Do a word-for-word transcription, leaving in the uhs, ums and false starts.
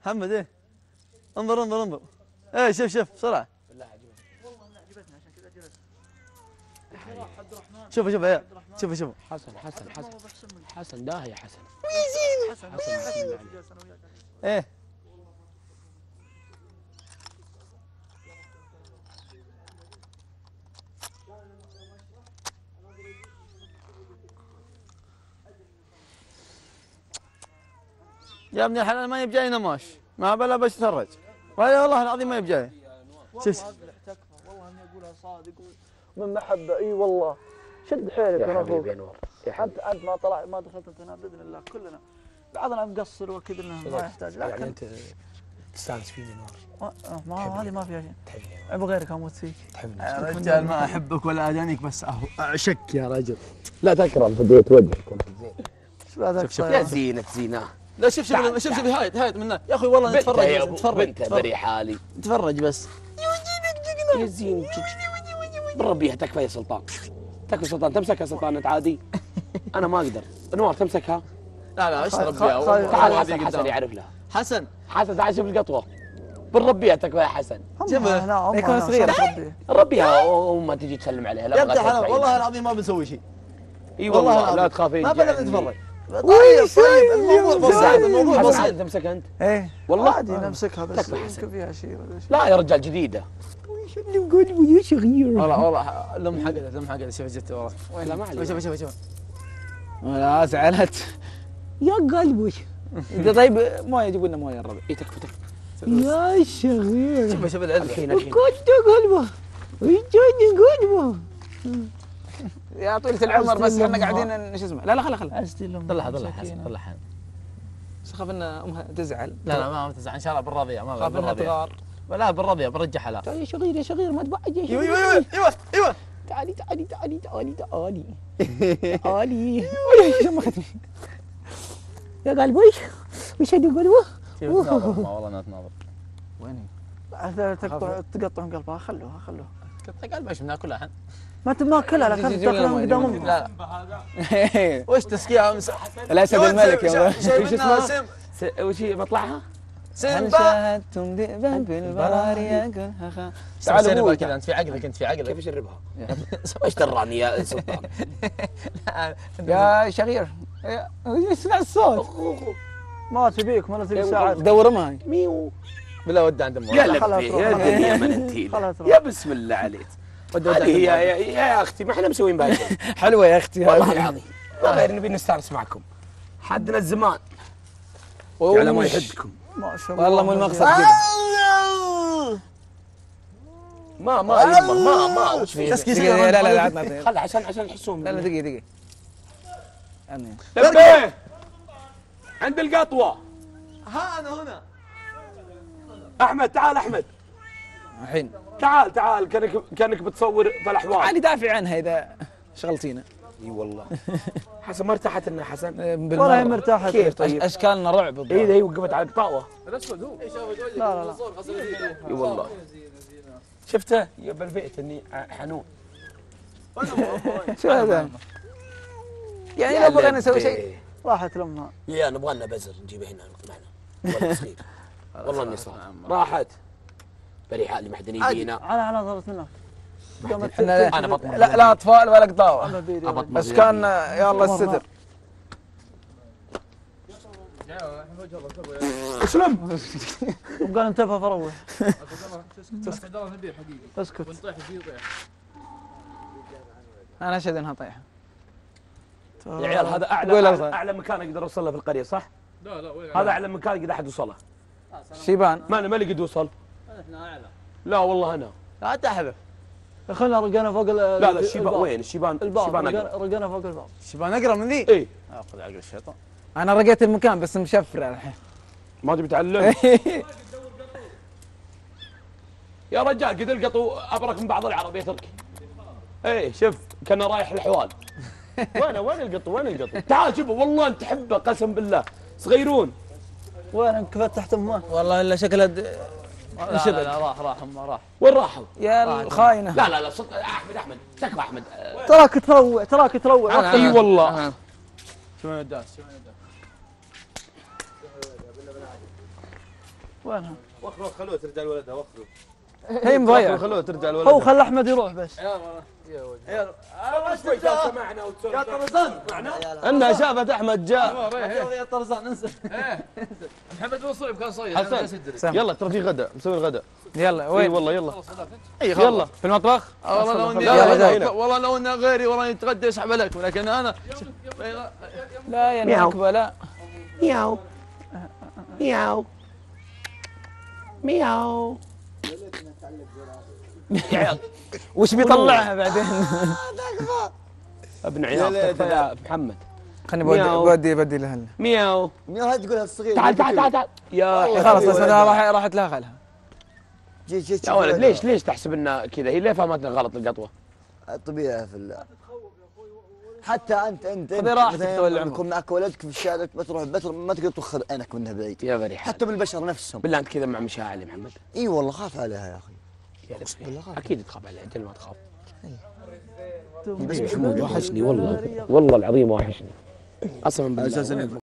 محمد ايه انظر انظر انظر. ايه شوف شوف بسرعه. بالله عجبتني والله انها عجبتني عشان كذا جلست. عبد الرحمن شوف شوف يا شوف شوف. حسن حسن حسن حسن داهي يا حسن. ويزين حسن حسن ايه يا ابني الحلال ما يبجاي نماش ما بلا بتفرج والله العظيم ما يبجاي. شوف والله اني اقولها صادق ومن محبه. اي والله شد حيلك يا حبيبي يا نور. انت انت ما طلع ما دخلت انت هنا باذن الله كلنا بعضنا مقصر وكذا ما يحتاج لكن يعني انت تستانس فيني نور. ما هذه ما فيها شيء. عيب غيرك اموت فيك. تحبني يا رجال ما احبك ولا ادانيك بس اعشك يا رجل. لا تكرم في بيت وجهك انت زين. شوف شوف يا زينة زينة. لا شوف شوف شوف شوف هايد هايد منه يا اخوي والله نتفرج نتفرج بري حالي نتفرج بس. يا زين بالربيها تكفى يا سلطان. تكفى سلطان تمسكها سلطان انت عادي. انا ما اقدر. انوار تمسكها. لا لا اشرب بها. تعال حسن حسن يعرف لها. حسن حسن تعال شوف القطوه. بالربيها تكفى يا حسن. شوفها لا يكون صغير ربيها وما تجي تسلم عليها. لا يا ابن الحلال والله العظيم ما بنسوي شيء. اي والله لا تخافين. ما بنا نتفرج. طيب طيب الموضوع بسيط الموضوع بسيط. تمسك انت؟ ايه والله عادي نمسكها بس يمكن فيها شيء ولا شيء. لا يا رجال جديده. والله والله لم حقدت لم حقدت شوف جت ورا. لا ما عليك. شوف شوف شوف لا زعلت يا قلبي. طيب مويه جيبوا لنا مويه الربع. اي تكفى تكفى يا شغير. شوف شوف العلم الحين الحين كنت قلبه ويجوني قلبه يا طويلة العمر. بس احنا قاعدين شو اسمه. لا لا خلا خلا طلعها طلعها حسن طلعها. بس خاف ان امها تزعل. لا لا ما تزعل ان شاء الله بالرضيع ما خاف انها تغار. ولا بالرضيع برجعها لا. تعال يا شغير يا شغير ما تبعد يا شغير. ايوه ايوه ايوه ايوه تعالي تعالي تعالي تعالي تعالي تعالي ما اخذني يا قلبي وش هدي قلبه؟ والله انها تناظر. وين هي؟ تقطع تقطعهم قلبها. خلوها خلوها قطع قلبها ايش بناكلها احنا؟ ما تاكلها لا كانت تاكلها من قدام امك. لا وش تسقيها الاسد الملك يا وش اسمه؟ وش مطلعها؟ سيمبا. شاهدتم ذئبا في البراري كلها. تعال سربها كذا انت في عقلك انت في عقلك. كيف اشربها؟ ايش دراني يا سلطان؟ يا شغير اسمع الصوت. ما تبيك ما تبي ساعات. دور معي. ميو بالله ودي عند امك. يا لبي يا الدنيا منتيله. يا بسم الله عليك. هذه هي يا, يا اختي ما احنا مسوين باي شيء. حلوه يا اختي والله العظيم. غير نبي نستانس معكم. حدنا الزمان. على ما يحدكم. ما شاء الله والله مو المقصد كذا. ما ما يما ما ما وش في لا لا لا لا خلها عشان عشان يحسون. لا لا دقيقه دقيقه. لبيه عند القطوه. ها انا هنا. احمد تعال احمد. الحين تعال تعال كانك كانك بتصور في الاحوال. تعالي دافع عنها اذا شغلتينا. اي والله. حسن ما ارتاحت لنا حسن. والله هي مرتاحه. كيف طيب؟ اشكالنا رعب. اي اي وقفت على القطاوه. الاسود هو. لا لا لا. اي والله. شفته يا بالبيت اني حنون. شو هذا؟ يعني لو بغينا نسوي شيء راحت لمها. يا نبغى لنا بزر نجيبه هنا معنا. والله صغير. والله اني صار. راحت. بري حالي ما حد يجينا. على على ضربت منك. انا بطمن. لا لا اطفال ولا قطاوه. أبطمن. بس كان يا الله الستر. اسلم. وقال انتبه فروح. اسكت. انا اشهد انها طيحه. يا عيال هذا اعلى اعلى مكان اقدر اوصل له في القريه صح؟ لا لا وين هذا اعلى مكان يقدر احد يوصله. شيبان. ما انا ما اللي قد يوصل. احنا اعلى. لا والله انا. لا تحذف. خلنا رقينا فوق ال لا لا الشيبان وين؟ الشيبان الشيبان رقينا فوق الباب. شيبان اقرا من ذي؟ اي اخذ عقل الشيطان. انا رقيت المكان بس مشفر الحين. ما تبي تعلم؟ يا رجال قد القطوا ابرك من بعض العرب يا تركي. اي شوف كان رايح الحوال. وين وين القط وين القط؟ تعال شوفه والله انت تحبه قسم بالله صغيرون. وين انكفت تحت امه؟ والله الا شكله د... لا لا لا راح راح ما راح. وين راحوا؟ يا الخاينه. لا لا لا صدق احمد احمد تكفى احمد. تراك تروع تراك تروع. اي والله. شو من الداس شو من الداس. وينها؟ وخروا خلوه ترجع لولدها وخروا. هي مضيعة. خلوه ترجع لولدها. هو خلى احمد يروح بس. يا سمعنا يا طرزان انها شافت احمد جاء. يا طرزان انسى. محمد بن صعب كان صيد. حسن يلا ترى في غدا مسوي الغداء. يلا اي وين؟ والله يلا. يلا في المطبخ؟ والله لو اني يلا، هنا. والله لو اني غيري والله يتغدى يسحب عليكم لكن انا لا يا مياو. نكبة لا. مياو مياو مياو. وش بيطلعها بعدين؟ ابن عيال تكفى يا محمد. خليني بودي مياو. بودي بدي لها. مياو. مياو هاي تقولها الصغير. تعال تعال تعال تعال يا خلاص بس انا راح راحت لها خلها. جي جي يا ولد ليش ليش تحسب انها كذا؟ هي ليه فهمتنا غلط القطوه؟ طبيعي في الله. حتى انت انت خذي راحتك مثلاً طول لما العمر. يكون معك ولدك في الشارع ما تروح بتر ما تقدر توخر عينك منها بعيد. يا بريح حتى بالبشر نفسهم. بالله انت كذا مع مشاعر يا محمد. اي والله خاف عليها يا اخي. يا لطفي. بالله خاف. اكيد تخاف عليه انت ما تخاف. بس محمود وحشني والله والله العظيم وحشني. اصلا بالله